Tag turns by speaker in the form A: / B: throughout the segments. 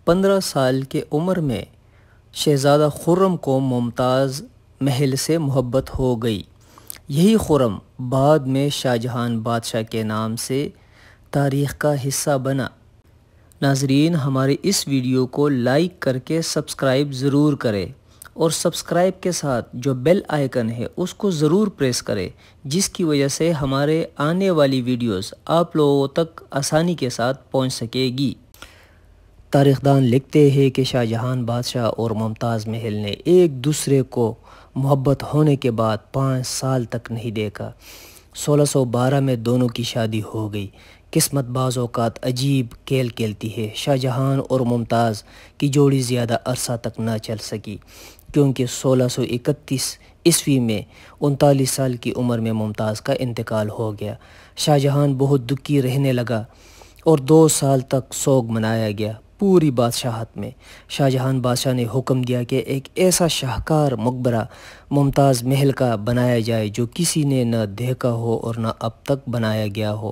A: 15 سال کے عمر میں شہزادہ خرم کو ممتاز محل سے محبت ہو گئی۔ یہی خرم بعد میں شاہ جہان بادشاہ کے نام سے تاریخ کا حصہ بنا۔ ناظرین، ہمارے اس ویڈیو کو لائک کر کے سبسکرائب ضرور کریں اور سبسکرائب کے ساتھ جو بیل آئیکن ہے اس کو ضرور پریس کریں، جس کی وجہ سے ہمارے آنے والی ویڈیوز آپ لوگوں تک آسانی کے ساتھ پہنچ سکے گی۔ تاریخ دان لکھتے ہیں کہ شاہ جہان بادشاہ اور ممتاز محل نے ایک دوسرے کو محبت ہونے کے بعد 5 سال تک نہیں دیکھا۔ 1612 میں دونوں کی شادی ہو گئی۔ قسمت بعض اوقات عجیب کھیل کھیلتی ہے۔ شاہ جہان اور ممتاز کی جوڑی زیادہ عرصہ تک نہ چل سکی، کیونکہ 1631 عیسوی میں 39 سال کی عمر میں ممتاز کا انتقال ہو گیا۔ شاہ جہان بہت دکھی رہنے لگا اور 2 سال تک سوگ منایا گیا۔ پوری بادشاہت میں شاہ جہان بادشاہ نے حکم دیا کہ ایک ایسا شاہکار مقبرہ ممتاز محل کا بنایا جائے جو کسی نے نہ دیکھا ہو اور نہ اب تک بنایا گیا ہو۔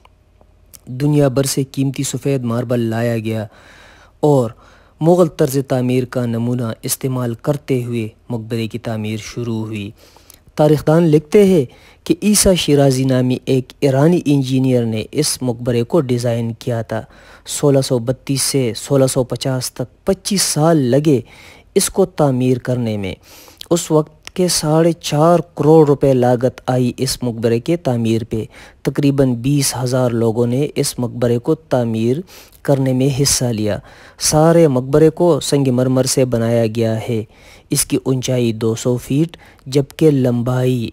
A: دنیا بھر سے قیمتی سفید ماربل لایا گیا اور مغل طرز تعمیر کا نمونہ استعمال کرتے ہوئے مقبرے کی تعمیر شروع ہوئی۔ تاریخ دان لکھتے ہیں کہ عیسیٰ شیرازی نامی ایک ایرانی انجینئر نے اس مقبرے کو ڈیزائن کیا تھا۔ 1632 سے 1650 تک 25 سال لگے اس کو تعمیر کرنے میں۔ اس وقت کے 4.5 کروڑ روپے لاگت آئی اس مقبرے کے تعمیر پہ۔ تقریباً 20,000 لوگوں نے اس مقبرے کو تعمیر کرنے میں حصہ لیا۔ سارے مقبرے کو سنگ مرمر سے بنایا گیا ہے۔ اس کی اونچائی 200 فیٹ جبکہ لمبائی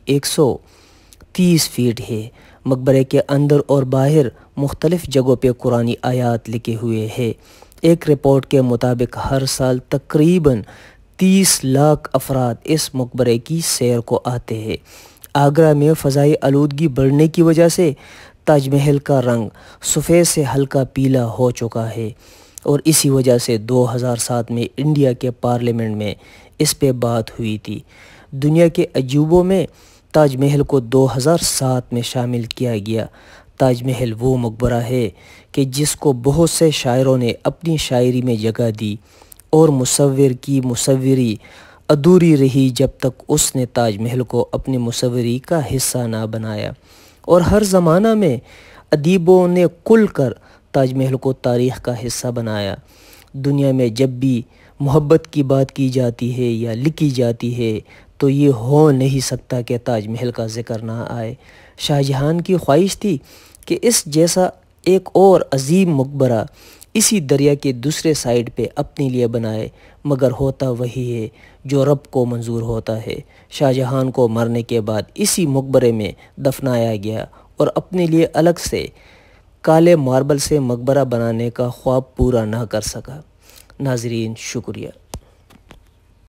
A: 130 فیٹ ہے۔ مقبرے کے اندر اور باہر مختلف جگہوں پہ قرآنی آیات لکھے ہوئے ہیں۔ ایک رپورٹ کے مطابق ہر سال تقریباً 30 لاکھ افراد اس مقبرے کی سیر کو آتے ہیں۔ آگرہ میں فضائی آلودگی بڑھنے کی وجہ سے تاج محل کا رنگ سفید سے ہلکا پیلا ہو چکا ہے اور اسی وجہ سے 2007 میں انڈیا کے پارلیمنٹ میں اس پہ بات ہوئی تھی۔ دنیا کے عجوبوں میں تاج محل کو 2007 میں شامل کیا گیا۔ تاج محل وہ مقبرہ ہے کہ جس کو بہت سے شاعروں نے اپنی شاعری میں جگہ دی اور مصور کی مصوری ادھوری رہی جب تک اس نے تاج محل کو اپنی مصوری کا حصہ نہ بنایا، اور ہر زمانہ میں ادیبوں نے کھل کر تاج محل کو تاریخ کا حصہ بنایا۔ دنیا میں جب بھی محبت کی بات کی جاتی ہے یا لکھی جاتی ہے تو یہ ہو نہیں سکتا کہ تاج محل کا ذکر نہ آئے۔ شاہ جہان کی خواہش تھی کہ اس جیسا ایک اور عظیم مقبرہ اسی دریا کے دوسرے سائیڈ پہ اپنے لیے بنائے، مگر ہوتا وہی ہے جو رب کو منظور ہوتا ہے۔ شاہ جہان کو مرنے کے بعد اسی مقبرے میں دفنایا گیا اور اپنے لیے الگ سے کالے ماربل سے مقبرہ بنانے کا خواب پورا نہ کر سکا۔ ناظرین، شکریہ۔